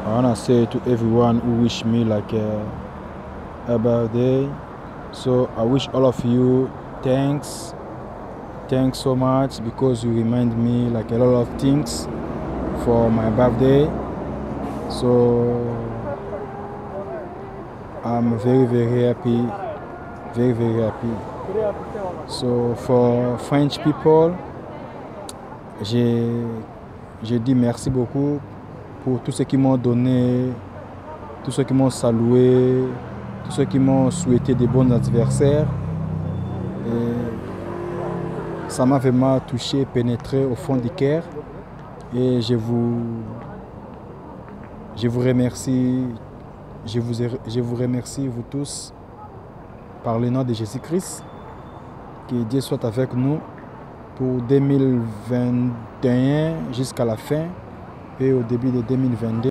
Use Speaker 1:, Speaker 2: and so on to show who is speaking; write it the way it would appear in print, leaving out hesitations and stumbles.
Speaker 1: I wanna say to everyone who wish me like a birthday. So I wish all of you thanks so much because you remind me like a lot of things for my birthday. So I'm very happy, very happy. So for French people, j'ai dit merci beaucoup pour tous ceux qui m'ont donné, tous ceux qui m'ont salué, tous ceux qui m'ont souhaité des bons anniversaires. Et ça m'a vraiment touché, pénétré au fond du cœur. Et je vous remercie, je vous remercie vous tous par le nom de Jésus-Christ. Que Dieu soit avec nous pour 2021 jusqu'à la fin et au début de 2022.